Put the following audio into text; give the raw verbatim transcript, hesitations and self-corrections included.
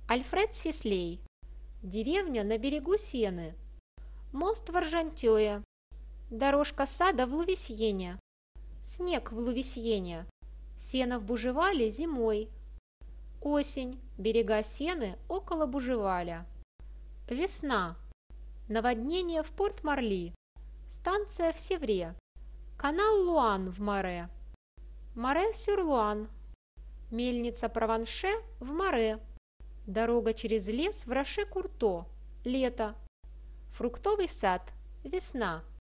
Альфред Сислей. Деревня на берегу Сены. Мост в Аржантёе. Дорожка сада в Лувисьене. Снег в Лувисьене. Сено в Бужевале зимой. Осень. Берега Сены около Бужеваля. Весна. Наводнение в Порт-Марли. Станция в Севре. Канал Луан в Море. Море-сюр-Луан. Мельница Прованше в Море. Дорога через лес в Роше-Курто. Лето. Фруктовый сад. Весна.